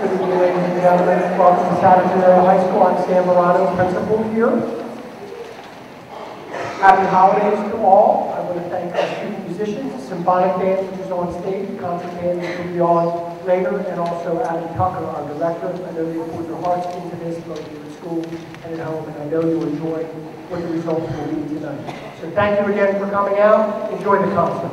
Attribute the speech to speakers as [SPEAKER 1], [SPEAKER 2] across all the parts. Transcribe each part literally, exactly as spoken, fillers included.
[SPEAKER 1] evening, ladies and gentlemen. Welcome to Southern Area High School. I'm Sam Morano, principal here. Happy holidays to all. I want to thank our student musicians, the symphonic band, which is on stage, the concert band, which will be on later, and also Adam Tucker, our director. I know they poured their hearts into this, both here at school and at home, and I know you'll enjoy what the results will be tonight. So thank you again for coming out. Enjoy the concert.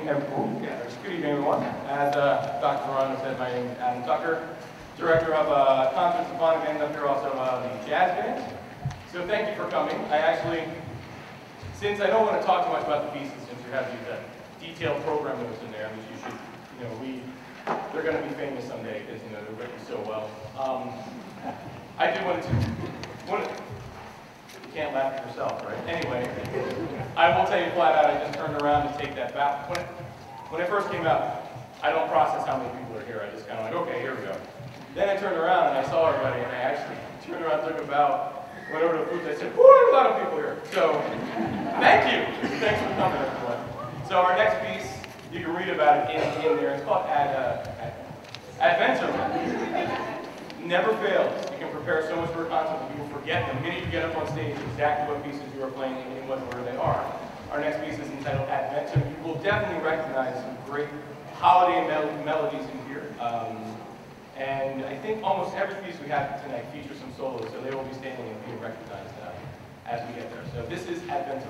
[SPEAKER 2] evening, everyone. Yeah, good evening, everyone. As uh, Doctor Verano said, my name is Adam Tucker, director of uh, concert symphonic band up here, also uh, the jazz band. So thank you for coming. I actually, since I don't want to talk too much about the pieces, since you have these uh, detailed program notes in there, I mean, you should, you know, we, they're going to be famous someday because, you know, they're written so well. Um, I did want to, want to, you can't laugh at yourself, right? Anyway, I will tell you flat out, I just turned around to take that back. When, when I first came out, I don't process how many people are here. I just kind of like, okay, here we go. Then I turned around and I saw everybody, and I actually turned around, took a bow, went over to the booth, and I said, whoo, there's a lot of people here. So, thank you. Thanks for coming, everyone. So our next piece, you can read about it in, in there. It's called Ad, uh, Adventure. Never fails. You can prepare so much for a concert that you will forget the minute you get up on stage exactly what pieces you are playing and in what order they are. Our next piece is entitled Adventure. You will definitely recognize some great holiday mel melodies in here. Um, and I think almost every piece we have tonight features some solos, so they will be standing and being recognized uh, as we get there. So this is Adventure.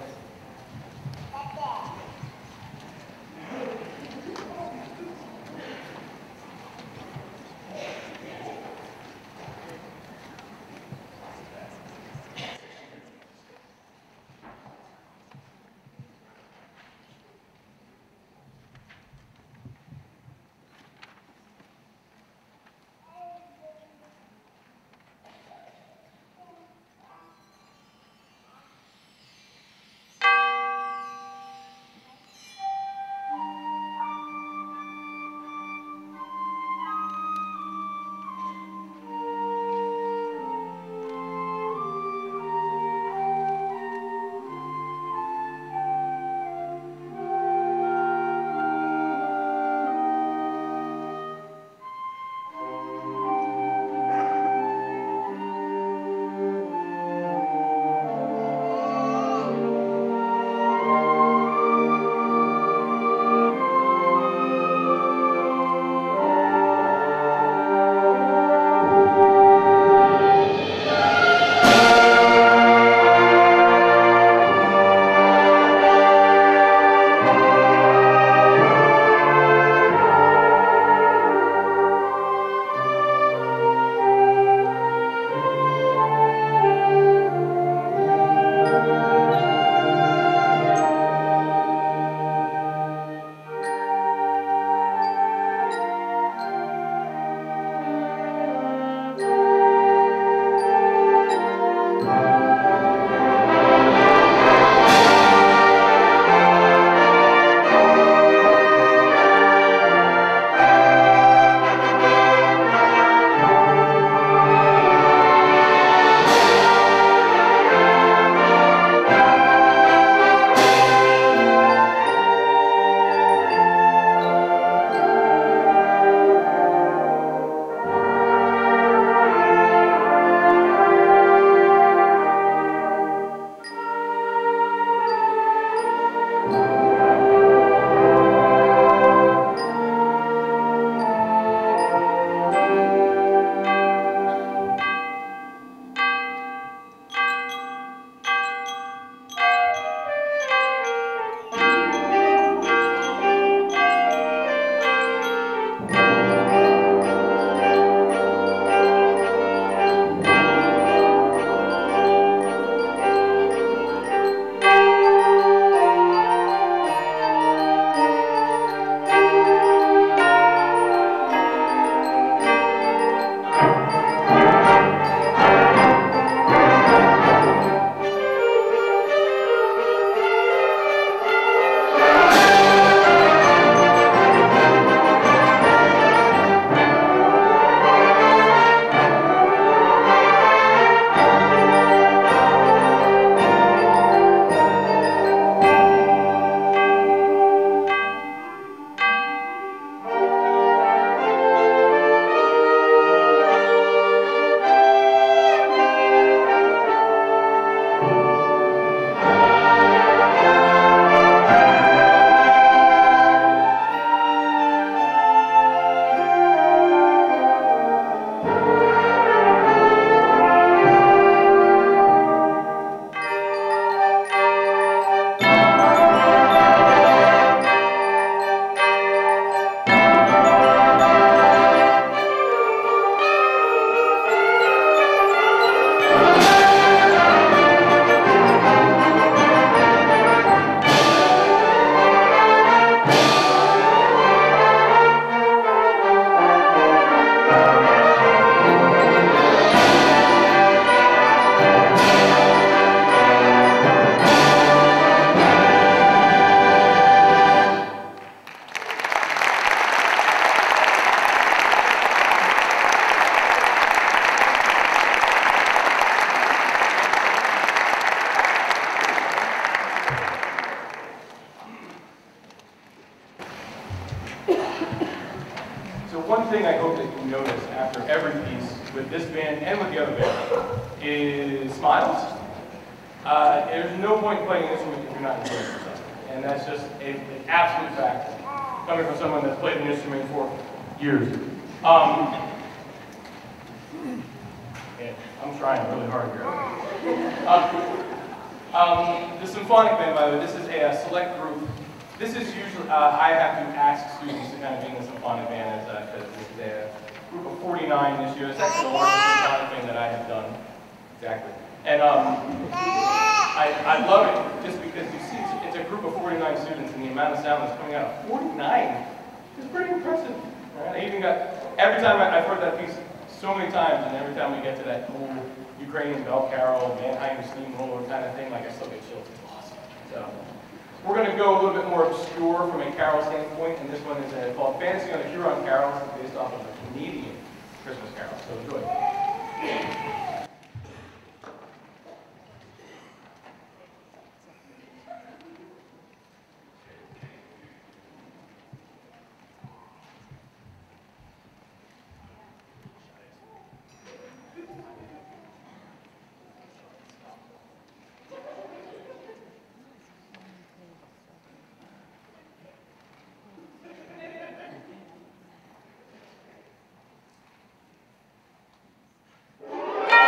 [SPEAKER 2] the one thing I hope that you notice after every piece with this band and with the other band is smiles. Uh, there's no point playing an instrument if you're not enjoying yourself. And that's just a, an absolute fact, coming from someone that's played an instrument for years. Um, yeah, I'm trying really hard here. Um, um, the symphonic band, by the way, this is a, a select group. This is usually, uh, I have to ask students to kind of be in the symphonic band as because this is a group of forty-nine this year. It's actually the largest symphonic band that I have done. Exactly. And um, I, I love it just because you see it's, it's a group of forty-nine students and the amount of sound that's coming out of forty-nine is pretty impressive. Right? I even got, every time I, I've heard that piece so many times, and every time we get to that cool Ukrainian bell carol, Mannheimer Steamroller kind of thing, like I still get chills. It's awesome. So we're going to go a little bit more obscure from a carol standpoint, and this one is uh, called Fantasy on a Huron Carol. It's based off of a Canadian Christmas carol. So enjoy.
[SPEAKER 3] Thank you.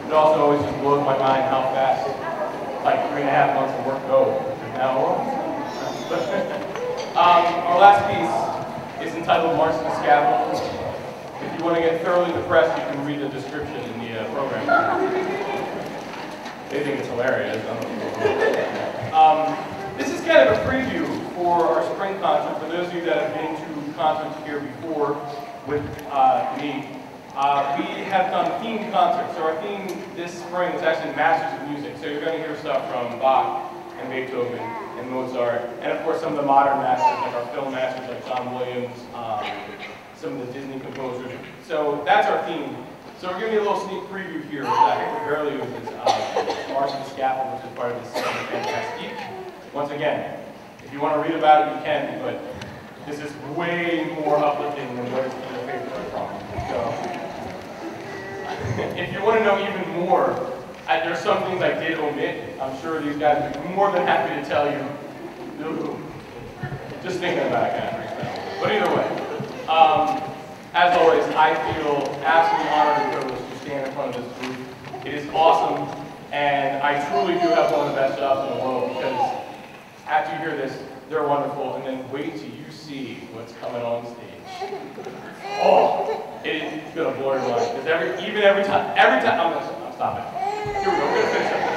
[SPEAKER 2] It also always just blows my mind how fast, like three and a half months of work go. Now, um, our last piece is entitled March to the Scaffold. If you want to get thoroughly depressed, you can read the description in the uh, program. They think it's hilarious. I don't know. Um, this is kind of a preview for our spring concert. For those of you that have been to concerts here before with uh, me, uh, we have done themed concerts. So our theme this spring is actually Masters of Music. So you're going to hear stuff from Bach and Beethoven and Mozart, and of course some of the modern masters, like our film masters like John Williams, um, some of the Disney composers. So that's our theme. So we're giving you a little sneak preview here. Uh, Hector Berlioz is uh, March to the Scaffold, which is part of this Symphony Fantastique. Once again, if you want to read about it, you can, but this is way more uplifting than what it's in the paper from. So, if you want to know even more, I, there's some things I did omit. I'm sure these guys would be more than happy to tell you. Just thinking about it kind of freaks me out. But either way, um, as always, I feel absolutely honored and privileged to stand in front of this group. It is awesome, and I truly do have one of the best jobs in the world because after you hear this, they're wonderful, and then wait till you see what's coming on stage. Oh, it is gonna blow your mind. Because every, even every time, every time, I'm gonna I'm stop it. Here we go, we're gonna finish up.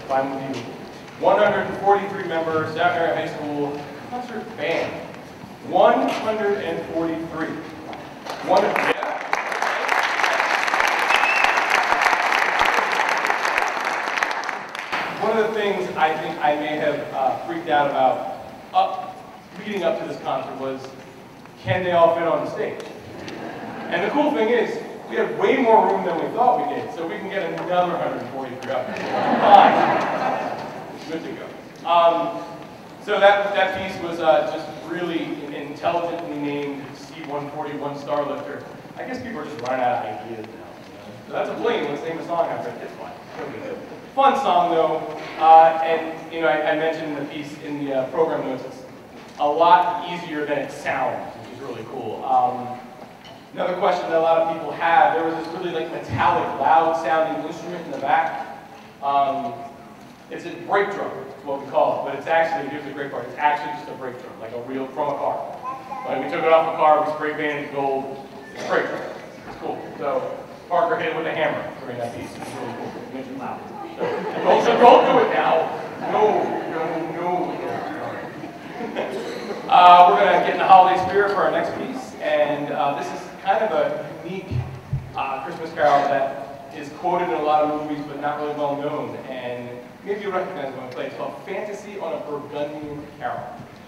[SPEAKER 2] if I'm with you, one hundred forty-three member South Area High School concert band. one hundred forty-three. One, yeah. One of the things I think I may have uh, freaked out about up, leading up to this concert was, can they all fit on the stage? And the cool thing is, we have way more room than we thought we did, so we can get another one hundred forty-three up. Fine. Good to go. Um, so that, that piece was uh, just really intelligently named C one forty-one Starlifter. I guess people are just running out of ideas now. You know? So that's a plane. Let's name a song after it. It's fine. No big deal. Fun song though, uh, and you know I, I mentioned in the piece in the uh, program notes. It's a lot easier than it sounds, which is really cool. Um, another question that a lot of people have: there was this really like metallic, loud-sounding instrument in the back. Um, it's a brake drum, is what we call it, but it's actually, here's the great part, it's actually just a brake drum, like a real, from a car. Like we took it off a car, we spray painted it gold, it's a brake drum. It's cool. So Parker hit it with a hammer during that piece. It's really cool. It makes it loud. So don't, so don't do it now. No, no, no. uh, we're going to get in the holiday spirit for our next piece, and uh, this is kind of a unique uh, Christmas carol that is quoted in a lot of movies, but not really well known. And maybe you recognize it when I play. It's called Fantasy on a Burgundian Carol.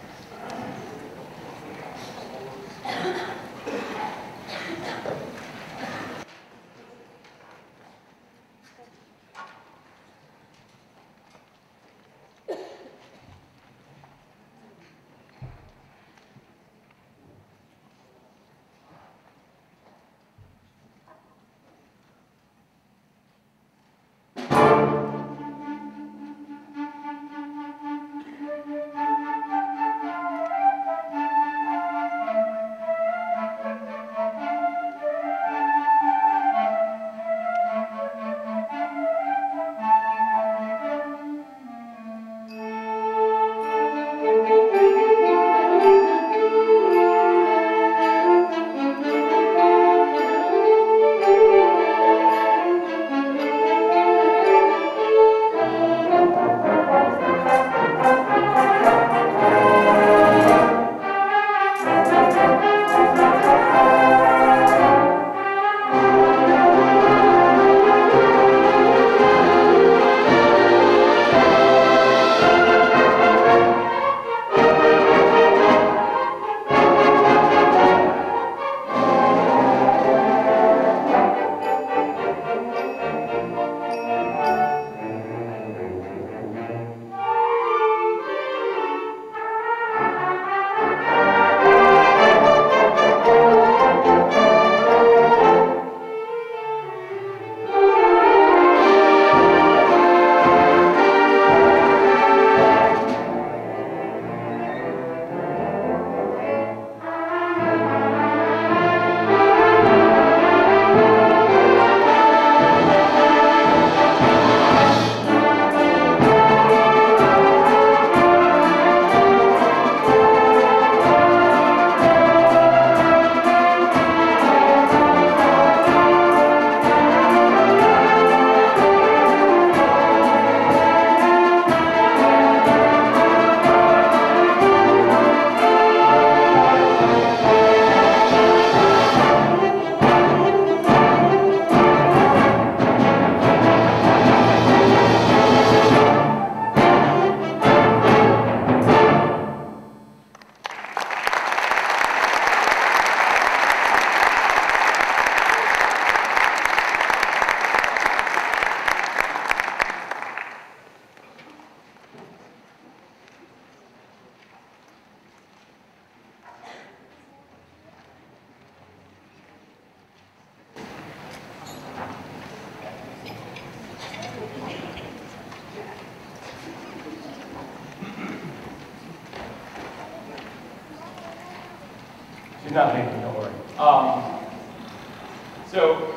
[SPEAKER 2] She's not leaving, don't worry. Um, so,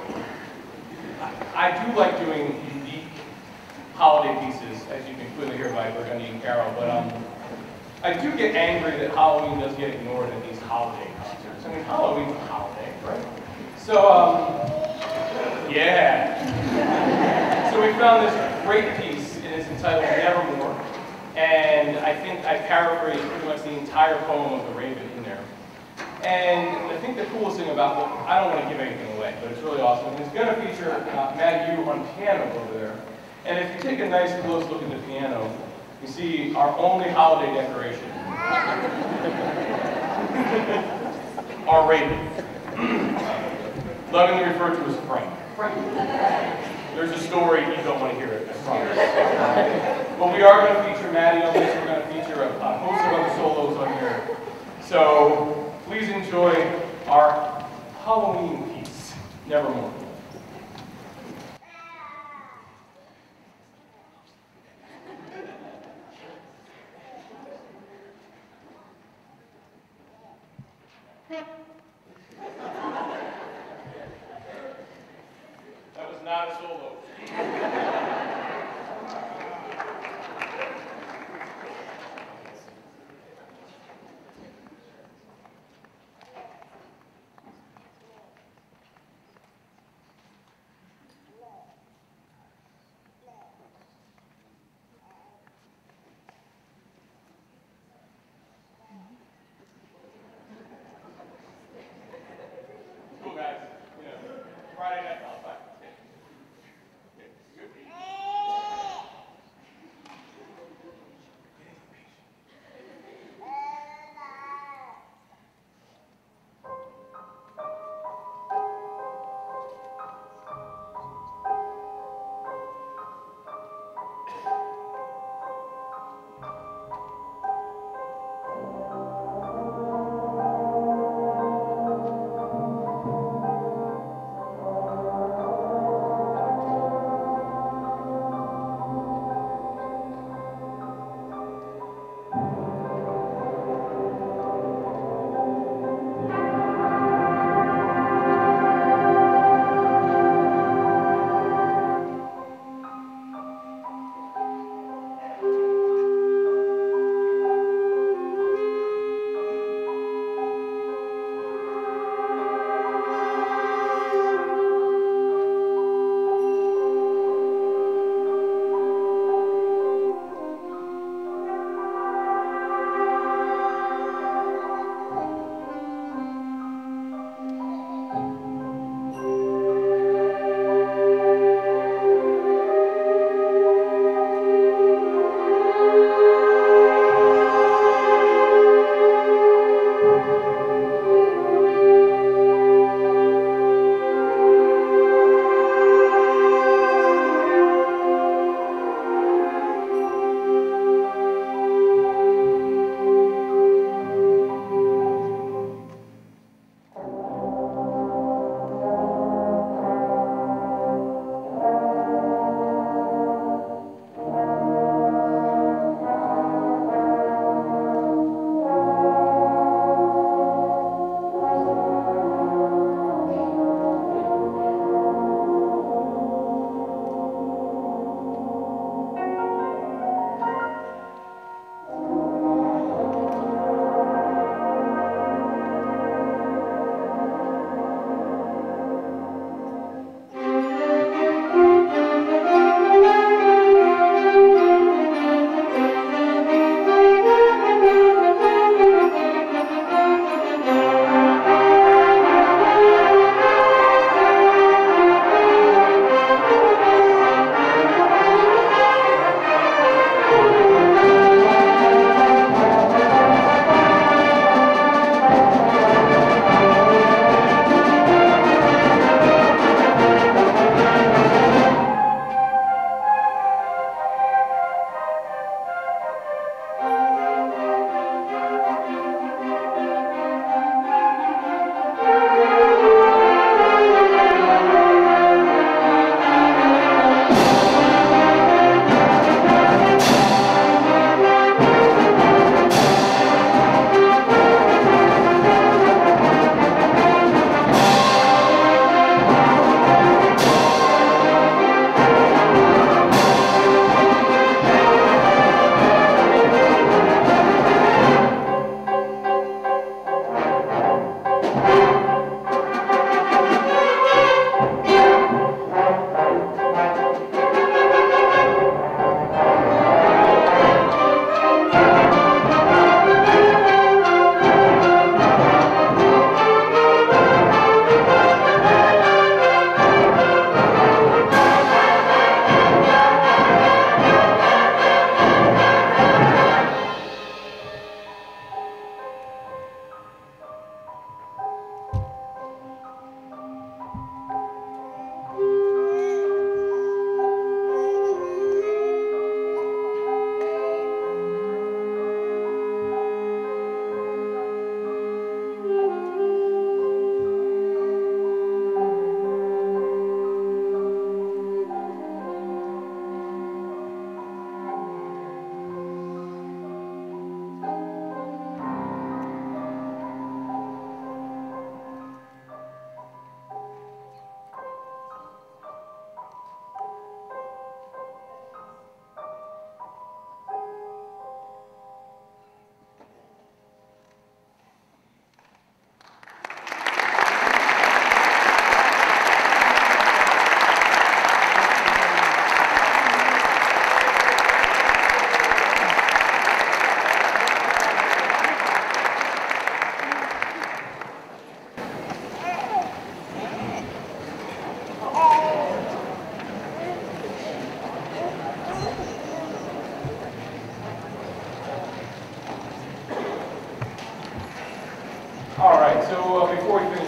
[SPEAKER 2] I, I do like doing unique holiday pieces, as you can clearly hear by Burgundian Carol, but um, I do get angry that Halloween does get ignored at these holiday concerts. I mean, Halloween's a holiday, right? So, um, yeah. So we found this great piece in its entitled Nevermore, and I think I paraphrased pretty much the entire poem of The Raven in there. And I think the coolest thing about it, I don't want to give anything away, but it's really awesome. It's going to feature uh, Maddie Yu on piano over there. And if you take a nice close look at the piano, you see our only holiday decoration. Our Raven. Lovingly referred to as Frank. There's a story, you don't want to hear it, I promise. But we are going to feature Maddie on this. We're going to feature a, a host of other solos on here. So please enjoy our Halloween piece, Nevermore. That was not a solo.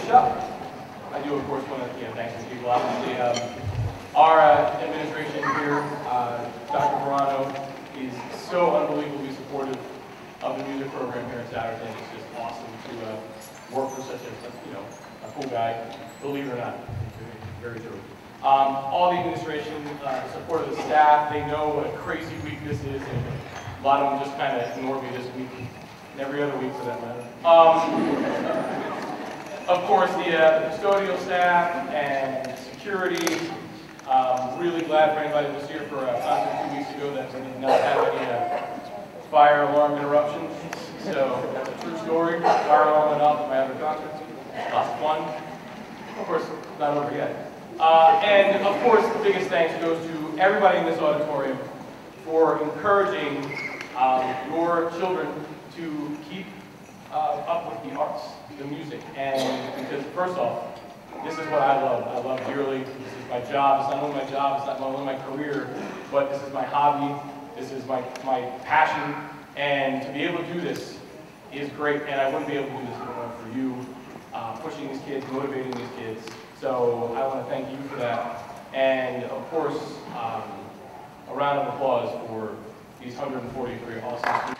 [SPEAKER 2] finish up, I do, of course, want to you know, thank some people. Obviously, um, our uh, administration here, uh, Doctor Verano, is so unbelievably supportive of the music program here in Souderton. It's just awesome to uh, work for such a, you know, a cool guy. Believe it or not, it's very true. Um, all the administration, uh, the support of the staff, they know what a crazy week this is, and a lot of them just kind of ignore me this week, and every other week for that matter. Um, of course, the, uh, the custodial staff and security. Um, really glad for anybody that was here for a concert two weeks ago that did not have any uh, fire alarm interruptions. So that's a true story. Fire alarm went off at my other concert. Lots of fun. Of course, not over yet. Uh, and of course, the biggest thanks goes to everybody in this auditorium for encouraging um, your children to keep uh, up with the arts, the music. And because first off, this is what I love. I love dearly. This is my job. It's not only my job, it's not only my career, but this is my hobby. This is my, my passion. And to be able to do this is great. And I wouldn't be able to do this if it weren't for you, uh, pushing these kids, motivating these kids. So I want to thank you for that. And of course, um, a round of applause for these one hundred forty-three awesome students.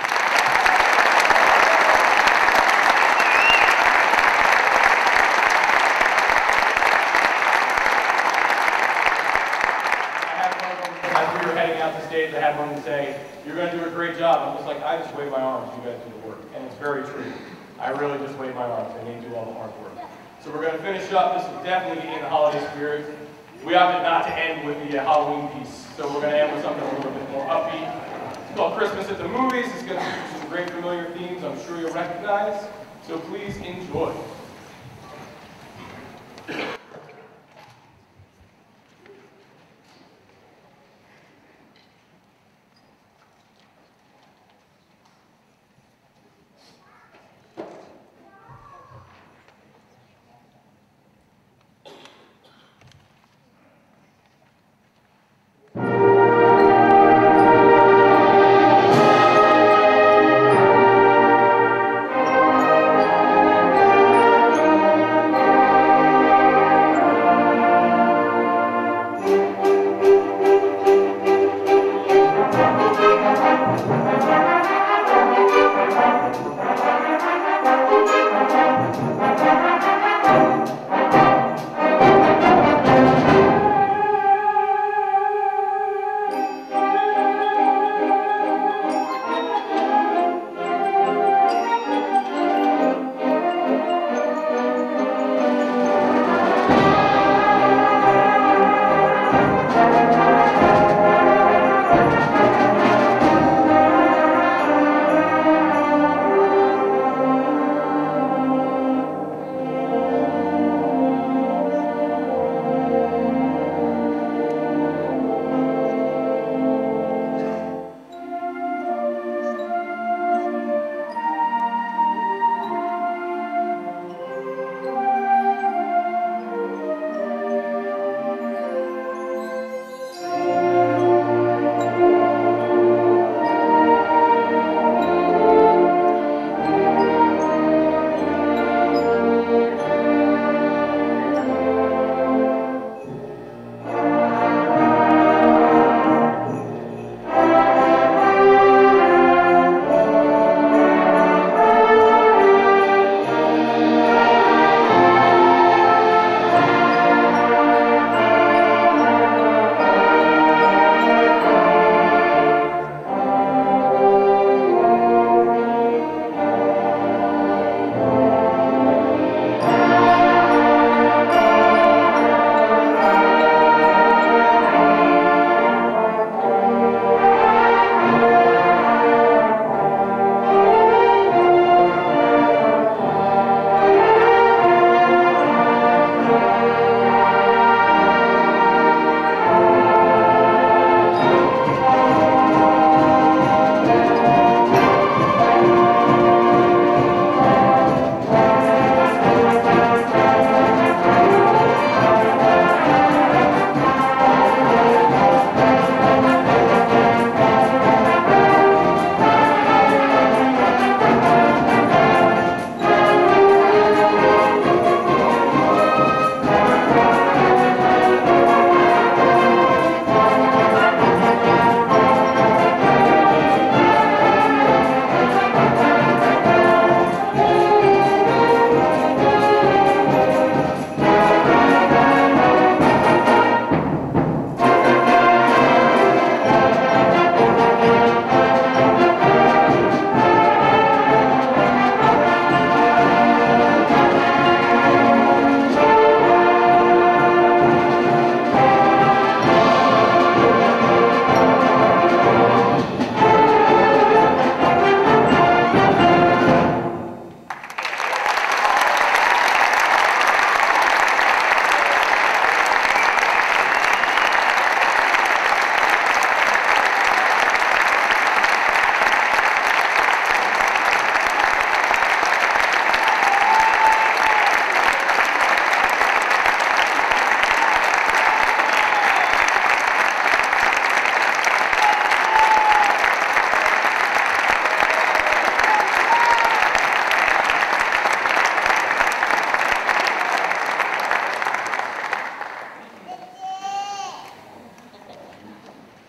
[SPEAKER 2] As we were heading out the stage, I had one to say, "You're going to do a great job." I'm just like, I just wave my arms, you guys do the work. And it's very true. I really just wave my arms, and they do all the hard work. So we're going to finish up. This is definitely in the holiday spirit. We opted not to end with the uh, Halloween piece, so we're going to end with something a little bit more upbeat. It's called Christmas at the Movies. It's going to feature some great familiar themes I'm sure you'll recognize. So please enjoy.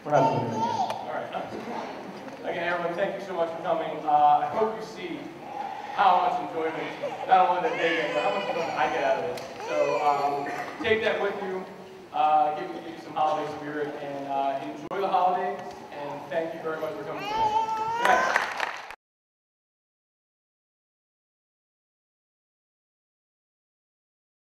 [SPEAKER 1] We're not doing it again.
[SPEAKER 2] All right. Again, everyone, thank you so much for coming. Uh, I hope you see how much enjoyment, not only that they get, but how much enjoyment I get out of this. So um, take that with you, uh, give, give you some holiday spirit, and uh, enjoy the holidays, and thank you very much for coming today. Good night.